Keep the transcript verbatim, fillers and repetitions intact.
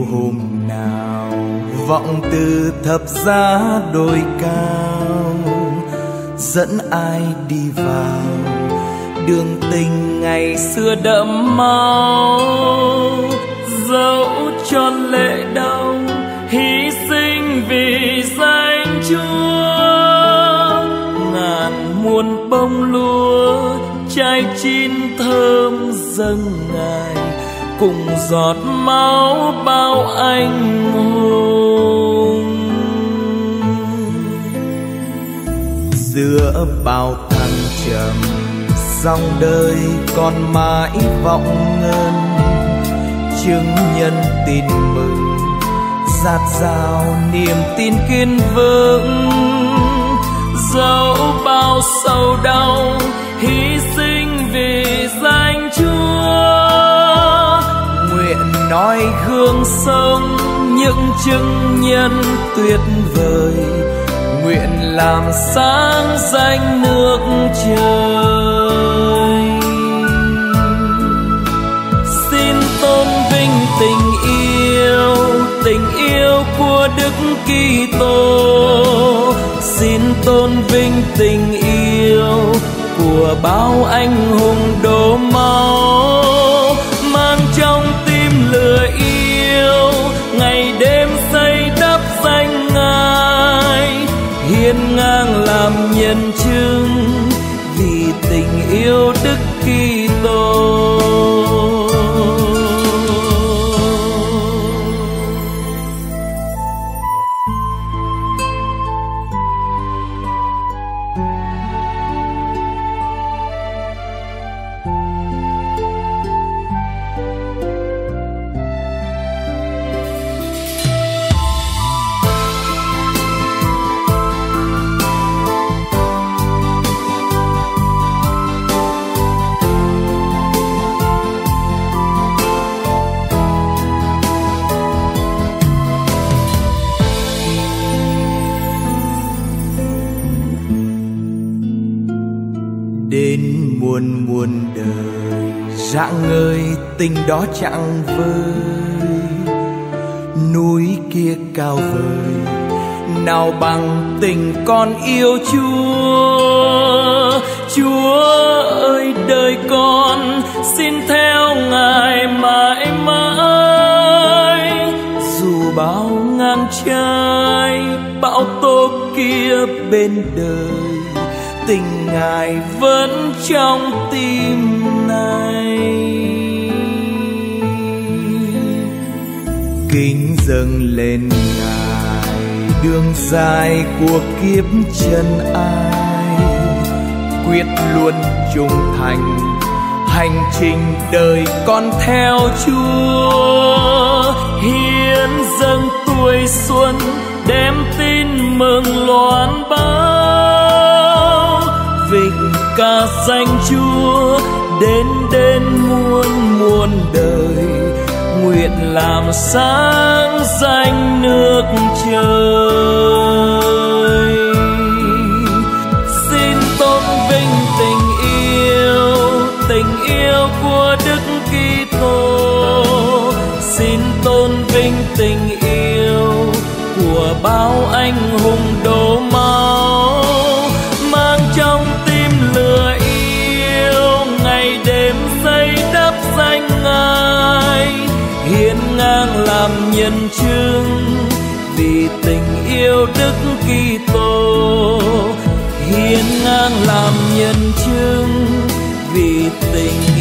hôm nào vọng từ thập giá đồi cao, dẫn ai đi vào đường tình ngày xưa đẫm máu. Dẫu cho lệ đau hy sinh vì danh Chúa, ngàn muôn bông lúa trái chín thơm dâng Ngài, cùng giọt máu bao anh hùng. Giữa bao thăng trầm dòng đời còn mãi vọng ngân, chứng nhân tin mừng dạt dào niềm tin kiên vững. Dẫu bao sầu đau hy sinh vì danh Chúa, nguyện nói gương sống những chứng nhân tuyệt vời, nguyện làm sáng danh nước trời. Xin tôn vinh tình yêu, tình yêu của Đức Kitô. Xin tôn vinh tình yêu của bao anh hùng đổ máu, mang trong tim lửa yêu, ngày đêm xây đắp danh Ngài, hiên ngang làm nhân chứng vì tình yêu Đức Kitô. Đến muôn muôn đời rạng ngời tình đó chẳng vơi, núi kia cao vời nào bằng tình con yêu Chúa. Chúa ơi đời con xin theo Ngài mãi mãi, dù bao ngang trái bão tố kia bên đời, tình Ngài vẫn trong tim này. Kính dâng lên Ngài đường dài của kiếp chân ai, quyết luôn trung thành hành trình đời con theo Chúa. Hiến dâng tuổi xuân đem tin mừng loan báo, vinh ca danh Chúa đến đến muôn muôn đời, nguyện làm sáng danh nước trời. Xin tôn vinh tình yêu, tình yêu của Đức Kitô. Xin tôn vinh tình yêu của bao anh hùng đổ máu, mang trong tim lửa yêu, ngày đêm xây đắp danh Ngài, hiên ngang làm nhân chứng vì tình yêu Đức Kitô. Hiên ngang làm nhân chứng vì tình